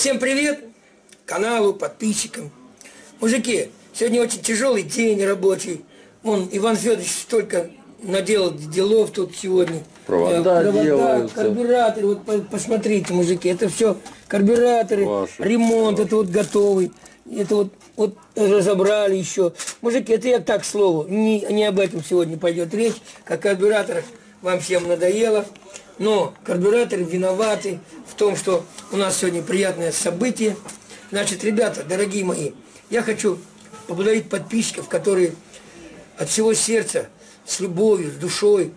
Всем привет каналу, подписчикам. Мужики, сегодня очень тяжелый день рабочий. Вон, Иван Федорович столько наделал делов тут сегодня. Провода делаются. Карбюраторы, вот посмотрите, мужики, это все карбюраторы, ремонт, это вот готовый. Это вот разобрали еще. Мужики, это я так, к слову, не об этом сегодня пойдет речь. Как карбюраторах вам всем надоело. Но карбюраторы виноваты в том, что у нас сегодня приятное событие. Значит, ребята, дорогие мои, я хочу поблагодарить подписчиков, которые от всего сердца, с любовью, с душой,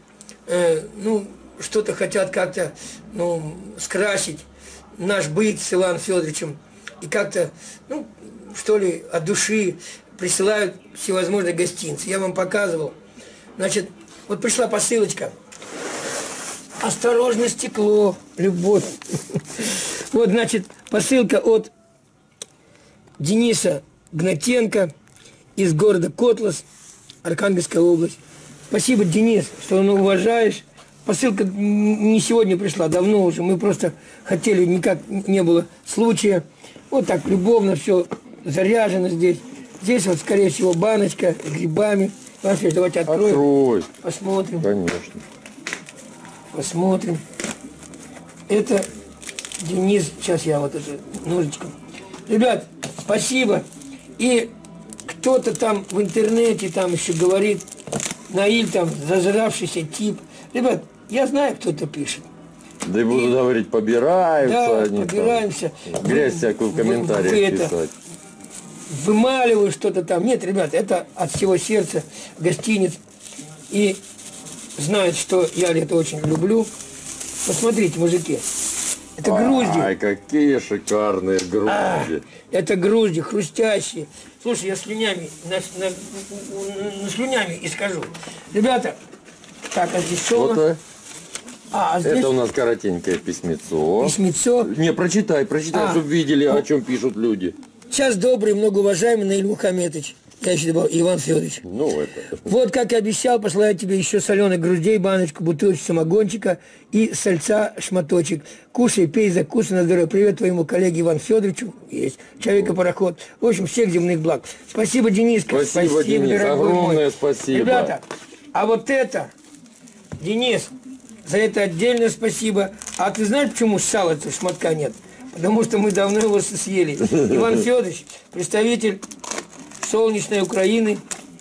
что-то хотят как-то, скрасить наш быт с Иваном Федоровичем. И как-то, что ли, от души присылают всевозможные гостинцы. Я вам показывал. Значит, вот пришла посылочка. Осторожно, стекло, любовь. Вот, значит, посылка от Дениса Гнатенко из города Котлас, Архангельская область. Спасибо, Денис, что уважаешь. Посылка не сегодня пришла, давно уже. Мы просто хотели, никак не было случая. Вот так любовно все заряжено здесь. Здесь вот, скорее всего, баночка с грибами. Давайте откроем. Открой. Посмотрим. Конечно. Посмотрим. Это Денис. Сейчас я вот это ножичком. Ребят, спасибо. И кто-то там в интернете там еще говорит, Наиль там зажравшийся тип. Ребят, я знаю, кто это пишет. Да и будут говорить, побираются да, они побираемся. там. Грязь всякую в комментариях писать. Вымаливаю что-то там. Нет, ребят, это от всего сердца гостиниц. И знают, что я это очень люблю. Посмотрите, мужики. Это грузди. Ай, какие шикарные грузди. Это грузди, хрустящие. Слушай, я слюнями, слюнями и скажу. Ребята, так, а здесь что? Вот, здесь... Это у нас коротенькое письмецо. Письмецо. Не, прочитай, чтобы видели, о чем пишут люди. Час добрый, многоуважаемый Наиль Мухаметович. Я еще добавил, Иван Федорович. Вот, как и обещал, посылаю тебе еще соленых груздей, баночку, бутылочку самогончика и сальца шматочек. Кушай, пей, закусывай на здоровье. Привет твоему коллеге Ивану Федоровичу. Есть. Человека-пароход. В общем, всех земных благ. Спасибо, Дениска. Спасибо, Денис. Огромное мой. Спасибо. Ребята, а вот это, Денис, за это отдельное спасибо. А ты знаешь, почему сала-то шматка нет? Потому что мы давно его съели. Иван Федорович, представитель солнечной Украины,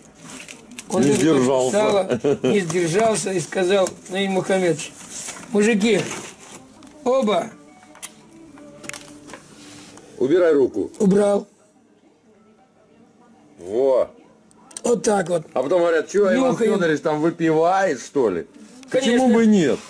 он не сдержался. Сало, не сдержался и сказал: Наиль Мухаметович, мужики, оба. Убирай руку. Убрал. Во. Вот так вот. А потом говорят, что Иван Федорович там выпивает, что ли? Конечно. Почему бы нет?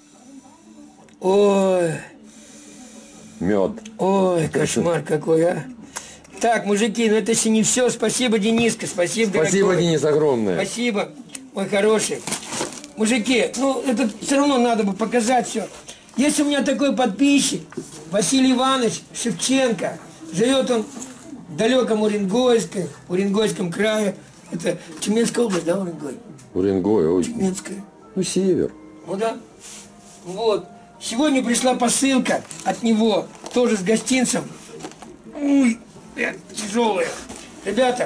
Ой. Мед. Ой, кошмар какой, а. Так, мужики, это еще не все. Спасибо, Дениска, спасибо, Спасибо, дорогой. Денис, огромное. Спасибо, мой хороший. Мужики, это все равно надо бы показать все. Есть у меня такой подписчик, Василий Иванович Шевченко. Живет он в далеком Уренгойском крае. Это Тюменская область, да, Уренгой? Уренгой, ой. Тюменская. Север. Ну да. Вот. Сегодня пришла посылка от него, тоже с гостинцем. Ой, тяжелые. Ребята,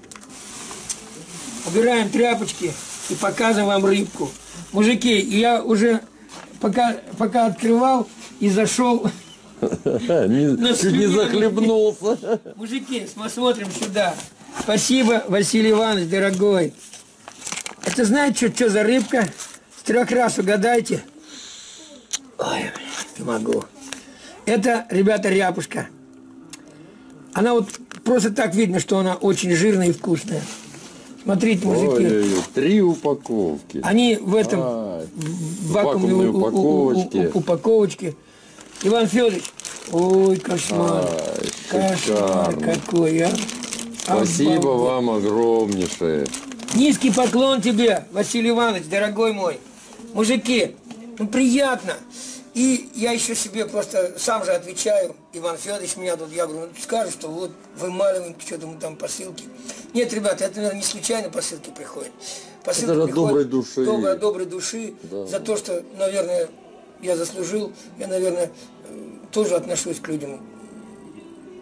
убираем тряпочки и показываем вам рыбку. Мужики, я уже пока открывал и зашел. Чуть не захлебнулся. Мужики, смотрим сюда. Спасибо, Василий Иванович, дорогой. Это знаете, что за рыбка? С 3 раз угадайте. Ой, не могу. Это, ребята, ряпушка. Она вот просто так видно, что она очень жирная и вкусная. Смотрите, мужики. Ой-ой-ой, 3 упаковки. Они в этом вакуумной упаковочке. Иван Федорович. Ой, кошмар. Кошмар какой, а. Спасибо вам огромнейшее. Низкий поклон тебе, Василий Иванович, дорогой мой. Мужики, приятно. И я еще себе просто сам же отвечаю, Иван Федорович меня тут, я говорю, скажет, что вот вымаливаем, что-то мы там посылки. Нет, ребята, это, наверное, не случайно посылки приходят. Посылки это приходят доброй души. Доброй души, да. За то, что, наверное, я заслужил, я, наверное, тоже отношусь к людям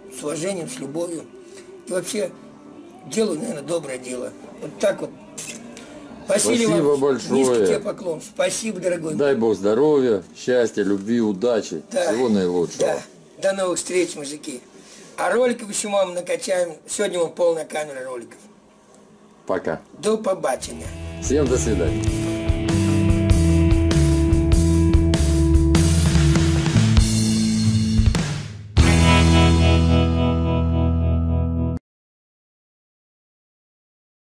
с уважением, с любовью. И вообще делаю, наверное, доброе дело. Вот так вот. Василий Спасибо Иванович, большое. низкий тебе поклон. Спасибо, дорогой. Дай Бог здоровья, счастья, любви, удачи. Да. Всего наилучшего. Да. До новых встреч, мужики. А роликов еще вам накачаем. Сегодня вам полная камера роликов. Пока. До побачення. Всем до свидания.